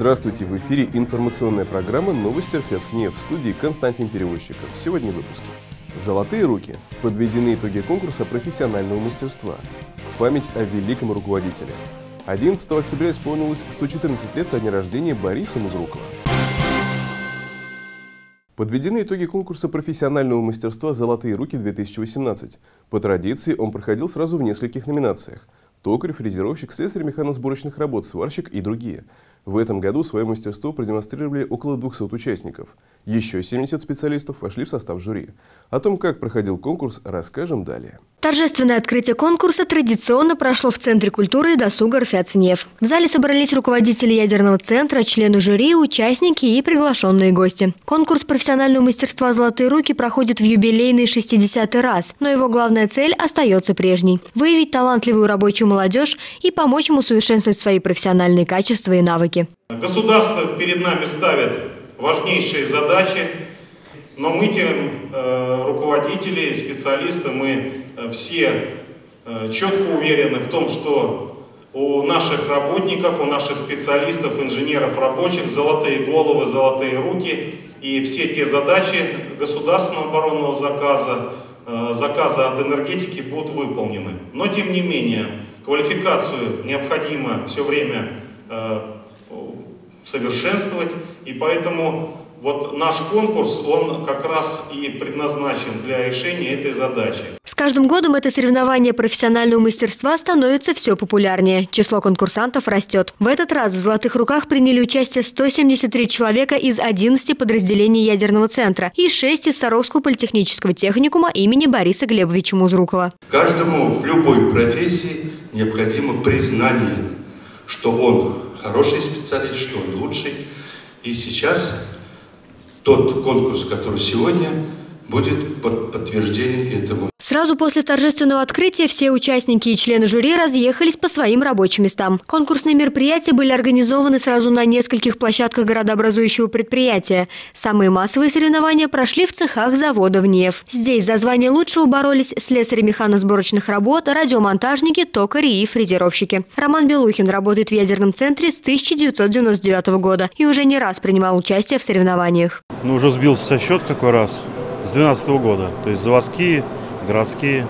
Здравствуйте, в эфире информационная программа «Новости РФЦ-ФНИЕФ», в студии Константин Перевозчиков. Сегодня в выпуске. Золотые руки. Подведены итоги конкурса профессионального мастерства. В память о великом руководителе. 11 октября исполнилось 114 лет со дня рождения Бориса Музрукова. Подведены итоги конкурса профессионального мастерства «Золотые руки-2018». По традиции он проходил сразу в нескольких номинациях: токарь, фрезеровщик, слесарь механосборочных работ, сварщик и другие. В этом году свое мастерство продемонстрировали около 200 участников. Еще 70 специалистов вошли в состав жюри. О том, как проходил конкурс, расскажем далее. Торжественное открытие конкурса традиционно прошло в Центре культуры и досуга РФЦ-ФНИЕФ. В зале собрались руководители ядерного центра, члены жюри, участники и приглашенные гости. Конкурс профессионального мастерства «Золотые руки» проходит в юбилейный 60-й раз, но его главная цель остается прежней – выявить талантливую рабочую молодежь и помочь им усовершенствовать свои профессиональные качества и навыки. Государство перед нами ставит важнейшие задачи, но мы, руководители, специалисты, мы все четко уверены в том, что у наших работников, у наших специалистов, инженеров, рабочих золотые головы, золотые руки, и все те задачи государственного оборонного заказа от энергетики будут выполнены. Но тем не менее, квалификацию необходимо все время совершенствовать, и поэтому вот наш конкурс, он как раз и предназначен для решения этой задачи. С каждым годом это соревнование профессионального мастерства становится все популярнее. Число конкурсантов растет. В этот раз в «Золотых руках» приняли участие 173 человека из 11 подразделений ядерного центра и 6 из Саровского политехнического техникума имени Бориса Глебовича Музрукова. Каждому в любой профессии необходимо признание, что он хороший специалист, что он лучший. И сейчас тот конкурс, который сегодня, будет подтверждение этому. Сразу после торжественного открытия все участники и члены жюри разъехались по своим рабочим местам. Конкурсные мероприятия были организованы сразу на нескольких площадках городообразующего предприятия. Самые массовые соревнования прошли в цехах завода ВНИЕФ. Здесь за звание лучшего боролись слесари механосборочных работ, радиомонтажники, токари и фрезеровщики. Роман Белухин работает в ядерном центре с 1999 года и уже не раз принимал участие в соревнованиях. Уже сбился со счета какой раз, с 2012 года, то есть заводские, городские.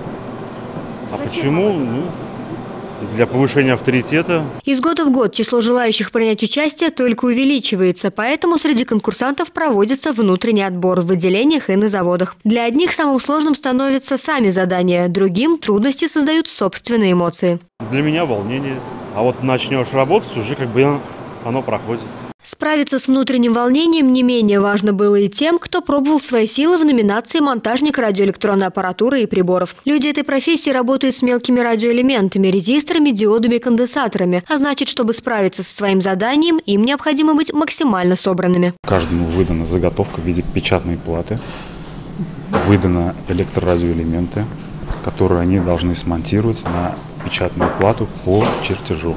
А почему? Для повышения авторитета. Из года в год число желающих принять участие только увеличивается, поэтому среди конкурсантов проводится внутренний отбор в отделениях и на заводах. Для одних самым сложным становятся сами задания, другим трудности создают собственные эмоции. Для меня волнение. А вот начнешь работать, уже оно проходит. Справиться с внутренним волнением не менее важно было и тем, кто пробовал свои силы в номинации «Монтажник радиоэлектронной аппаратуры и приборов». Люди этой профессии работают с мелкими радиоэлементами, резисторами, диодами, конденсаторами. А значит, чтобы справиться со своим заданием, им необходимо быть максимально собранными. Каждому выдана заготовка в виде печатной платы, выданы электрорадиоэлементы, которые они должны смонтировать на печатную плату по чертежу.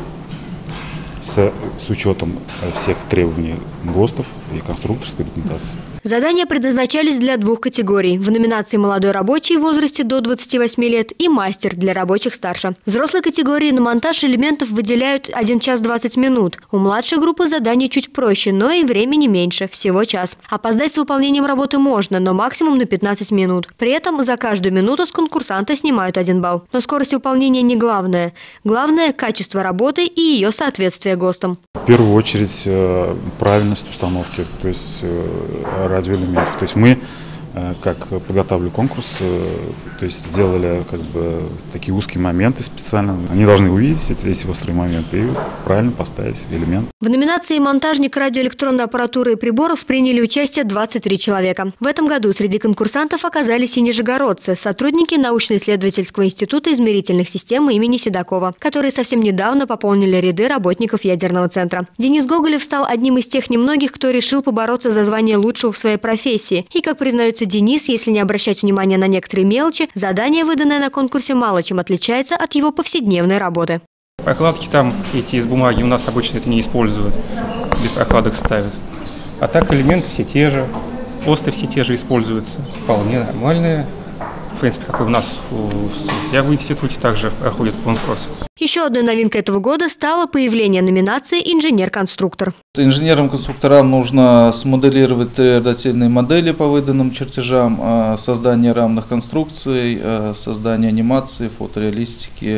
С учетом всех требований ГОСТов и конструкторской документации. Задания предназначались для двух категорий. В номинации «Молодой рабочий» в возрасте до 28 лет и «Мастер» для рабочих старше. В взрослой категории на монтаж элементов выделяют 1 час 20 минут. У младшей группы задание чуть проще, но и времени меньше, всего час. Опоздать с выполнением работы можно, но максимум на 15 минут. При этом за каждую минуту с конкурсанта снимают 1 балл. Но скорость выполнения не главное. Главное – качество работы и ее соответствие ГОСТам. В первую очередь правильность установки, то есть радиоэлементов. То есть мы, как подготавливали конкурс, то есть делали такие узкие моменты специально. Они должны увидеть эти острые моменты и правильно поставить элемент. В номинации «Монтажник радиоэлектронной аппаратуры и приборов» приняли участие 23 человека. В этом году среди конкурсантов оказались и нижегородцы, сотрудники научно-исследовательского института измерительных систем имени Седокова, которые совсем недавно пополнили ряды работников ядерного центра. Денис Гоголев стал одним из тех немногих, кто решил побороться за звание лучшего в своей профессии. И, как признается Денис, если не обращать внимания на некоторые мелочи, задание, выданное на конкурсе, мало чем отличается от его повседневной работы. Прокладки там эти из бумаги у нас обычно это не используют, без прокладок ставят. А так элементы все те же, осты все те же используются. Вполне нормальная В принципе, как и у нас в институте также проходит конкурс. Еще одной новинкой этого года стало появление номинации «Инженер-конструктор». Инженерам-конструкторам нужно смоделировать дательные модели по выданным чертежам, создание рамных конструкций, создание анимации, фотореалистики,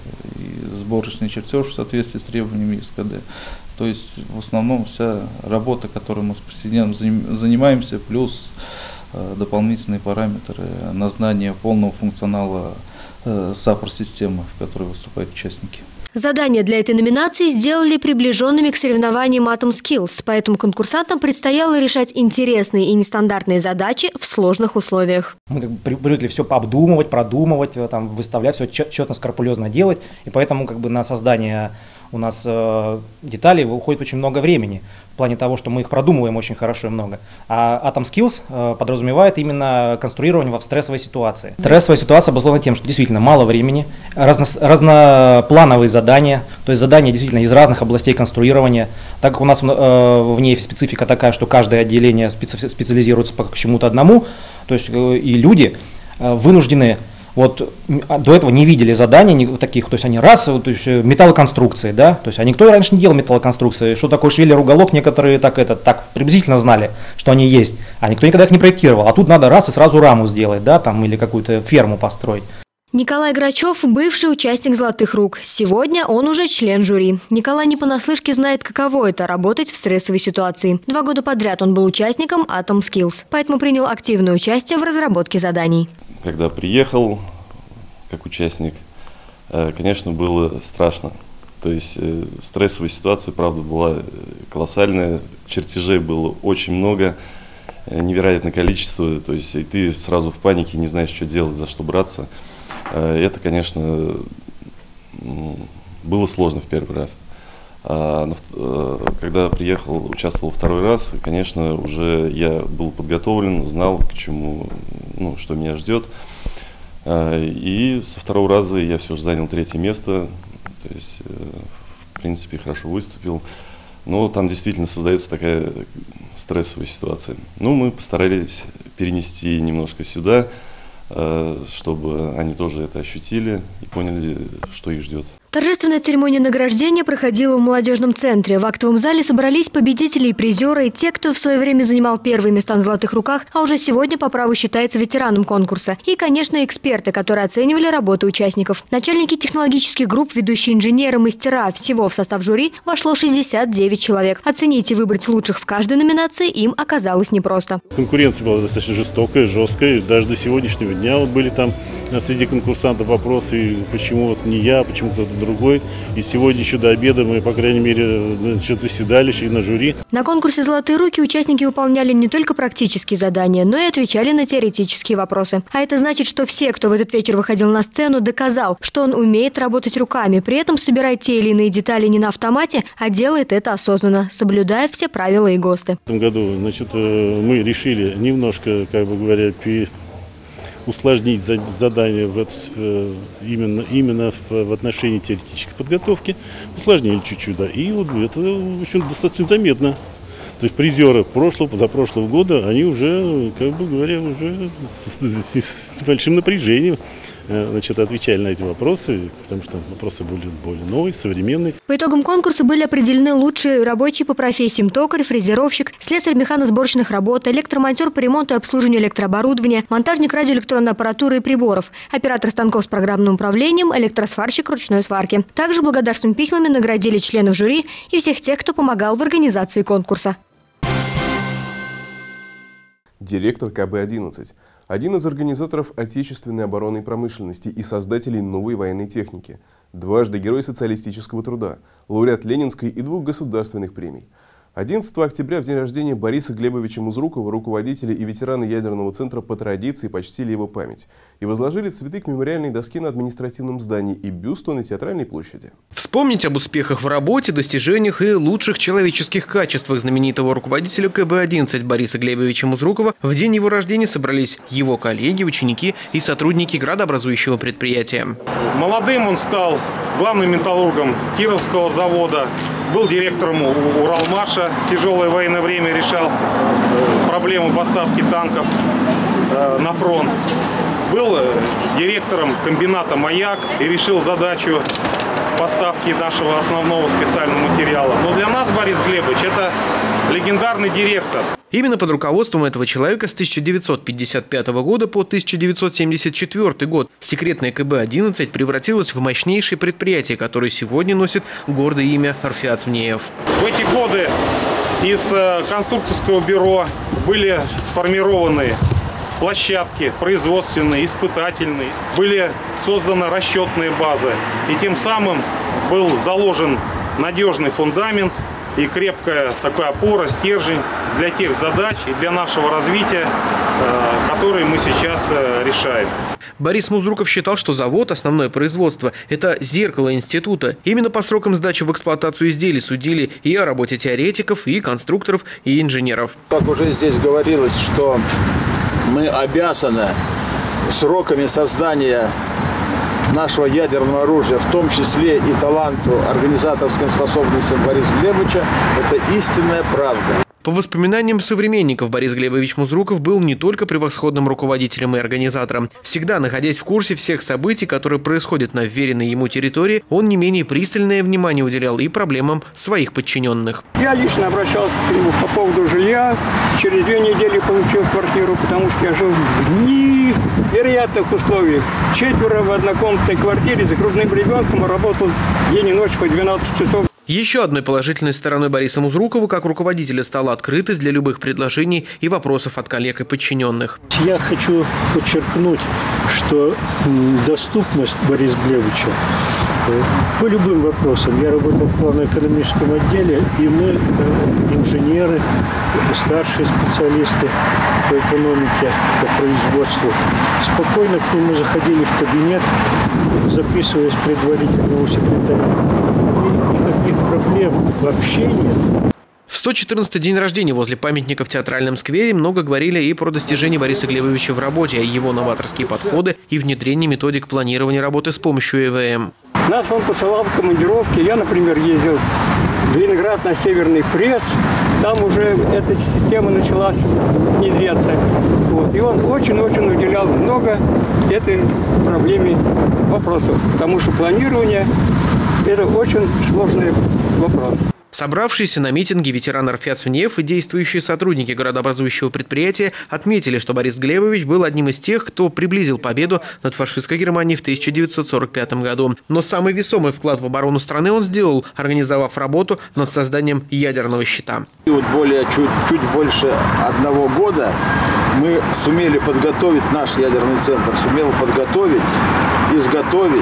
и сборочный чертеж в соответствии с требованиями СКД. То есть в основном вся работа, которой мы с повседневно занимаемся, плюс дополнительные параметры на знание полного функционала САПР-системы, в которой выступают участники. Задания для этой номинации сделали приближенными к соревнованиям AtomSkills, поэтому конкурсантам предстояло решать интересные и нестандартные задачи в сложных условиях. Мы привыкли все обдумывать, продумывать, там, выставлять, все четко, скрупулезно делать, и поэтому на создание у нас деталей уходит очень много времени, в плане того, что мы их продумываем очень хорошо и много. А AtomSkills подразумевает именно конструирование в стрессовой ситуации. Стрессовая ситуация обусловлена тем, что действительно мало времени, разноплановые задания, то есть задания действительно из разных областей конструирования. Так как у нас в ней специфика такая, что каждое отделение специализируется по чему-то одному, то есть и люди вынуждены. Вот до этого не видели заданий таких, то есть они то есть металлоконструкции, да, то есть никто раньше не делал металлоконструкции, что такое швеллер-уголок, некоторые так приблизительно знали, что они есть, а никто никогда их не проектировал, а тут надо и сразу раму сделать, да, там, или какую-то ферму построить. Николай Грачев – бывший участник «Золотых рук». Сегодня он уже член жюри. Николай не понаслышке знает, каково это – работать в стрессовой ситуации. 2 года подряд он был участником AtomSkills, поэтому принял активное участие в разработке заданий. Когда приехал как участник, конечно, было страшно. То есть стрессовая ситуация, правда, была колоссальная. Чертежей было очень много, невероятное количество. То есть и ты сразу в панике, не знаешь, что делать, за что браться. Это, конечно, было сложно в первый раз. Когда приехал, участвовал второй раз, конечно, уже я был подготовлен, знал, к чему, что меня ждет. И со второго раза я все же занял 3-е место, то есть, в принципе, хорошо выступил. Но там действительно создается такая стрессовая ситуация. Мы постарались перенести немножко сюда, чтобы они тоже это ощутили и поняли, что их ждет. Торжественная церемония награждения проходила в молодежном центре. В актовом зале собрались победители и призеры, и те, кто в свое время занимал первые места на «Золотых руках», а уже сегодня по праву считается ветераном конкурса. И, конечно, эксперты, которые оценивали работу участников. Начальники технологических групп, ведущие инженеры, мастера. Всего в состав жюри вошло 69 человек. Оценить и выбрать лучших в каждой номинации им оказалось непросто. Конкуренция была достаточно жестокая, жесткая. Даже до сегодняшнего дня были там среди конкурсантов вопросы, почему не я, почему кто-то другой. И сегодня еще до обеда мы, по крайней мере, заседали и на жюри. На конкурсе «Золотые руки» участники выполняли не только практические задания, но и отвечали на теоретические вопросы. А это значит, что все, кто в этот вечер выходил на сцену, доказал, что он умеет работать руками, при этом собирает те или иные детали не на автомате, а делает это осознанно, соблюдая все правила и ГОСТы. В этом году, мы решили немножко, усложнить задание именно в отношении теоретической подготовки. Усложнили чуть-чуть, да. И это, в общем, достаточно заметно. То есть призеры позапрошлого года, они уже, уже с большим напряжением отвечали на эти вопросы, потому что вопросы были более новые, современные. По итогам конкурса были определены лучшие рабочие по профессиям: токарь, фрезеровщик, слесарь механосборочных работ, электромонтер по ремонту и обслуживанию электрооборудования, монтажник радиоэлектронной аппаратуры и приборов, оператор станков с программным управлением, электросварщик ручной сварки. Также благодарственными письмами наградили членов жюри и всех тех, кто помогал в организации конкурса. Директор КБ-11. Один из организаторов отечественной оборонной промышленности и создателей новой военной техники. Дважды Герой социалистического труда, лауреат Ленинской и 2 государственных премий. 11 октября, в день рождения Бориса Глебовича Музрукова, руководители и ветераны ядерного центра по традиции почтили его память и возложили цветы к мемориальной доске на административном здании и бюсту на Театральной площади. Вспомнить об успехах в работе, достижениях и лучших человеческих качествах знаменитого руководителя КБ-11 Бориса Глебовича Музрукова в день его рождения собрались его коллеги, ученики и сотрудники градообразующего предприятия. Молодым он стал главным металлургом Кировского завода, был директором Уралмаша, в тяжелое военное время решал проблему поставки танков. на фронт. Был директором комбината «Маяк» и решил задачу поставки нашего основного специального материала. Но для нас Борис Глебович – это легендарный директор. Именно под руководством этого человека с 1955 года по 1974 год секретное КБ-11 превратилось в мощнейшее предприятие, которое сегодня носит гордое имя Арфиат Свнеев. В эти годы из конструкторского бюро были сформированы площадки производственные, испытательные, были созданы расчетные базы. И тем самым был заложен надежный фундамент и крепкая такая опора, стержень для тех задач и для нашего развития, которые мы сейчас решаем. Борис Музруков считал, что завод, основное производство – это зеркало института. Именно по срокам сдачи в эксплуатацию изделий судили и о работе теоретиков, и конструкторов, и инженеров. Как уже здесь говорилось, что мы обязаны сроками создания нашего ядерного оружия, в том числе и таланту, организаторским способностям Бориса Глебовича, это истинная правда. По воспоминаниям современников, Борис Глебович Музруков был не только превосходным руководителем и организатором. Всегда находясь в курсе всех событий, которые происходят на вверенной ему территории, он не менее пристальное внимание уделял и проблемам своих подчиненных. Я лично обращался к нему по поводу жилья. Через 2 недели получил квартиру, потому что я жил в невероятных условиях. 4 в однокомнатной квартире, за крупным ребенком, работал день и ночь по 12 часов. Еще одной положительной стороной Бориса Музрукова как руководителя стала открытость для любых предложений и вопросов от коллег и подчиненных. Я хочу подчеркнуть, что доступность Бориса Глебовича по любым вопросам. Я работал в планово-экономическом отделе, и мы, инженеры, старшие специалисты по экономике, по производству, спокойно к нему заходили в кабинет, записываясь предварительно у секретаря. Никаких проблем вообще нет. В 114-й день рождения возле памятника в Театральном сквере много говорили и про достижения Бориса Глебовича в работе, его новаторские подходы и внедрение методик планирования работы с помощью ЭВМ. Нас он посылал в командировки. Я, например, ездил в Ленинград на Северный пресс. Там уже эта система началась внедряться. И он очень-очень уделял много этой проблеме вопросов, потому что планирование – это очень сложный вопрос. Собравшиеся на митинге ветераны Арфиат Свнеев и действующие сотрудники городообразующего предприятия отметили, что Борис Глебович был одним из тех, кто приблизил победу над фашистской Германией в 1945 году. Но самый весомый вклад в оборону страны он сделал, организовав работу над созданием ядерного щита. И вот чуть больше 1 года мы сумели подготовить, наш ядерный центр сумел подготовить, изготовить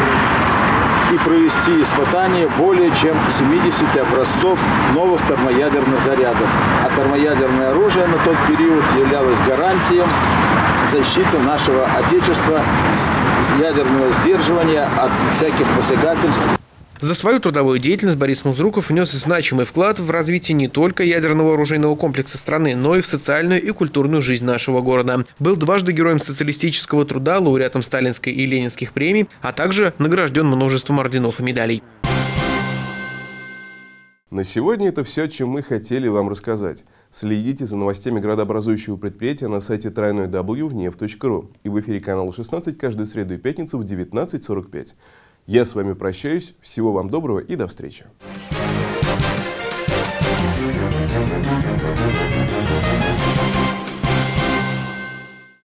и провести испытания более чем 70 образцов новых термоядерных зарядов. А термоядерное оружие на тот период являлось гарантией защиты нашего Отечества, ядерного сдерживания от всяких посягательств. За свою трудовую деятельность Борис Музруков внес значимый вклад в развитие не только ядерного оружейного комплекса страны, но и в социальную и культурную жизнь нашего города. Был дважды героем социалистического труда, лауреатом Сталинской и Ленинских премий, а также награжден множеством орденов и медалей. На сегодня это все, о чем мы хотели вам рассказать. Следите за новостями градообразующего предприятия на сайте www.vnev.ru и в эфире канала 16 каждую среду и пятницу в 19:45. Я с вами прощаюсь. Всего вам доброго и до встречи.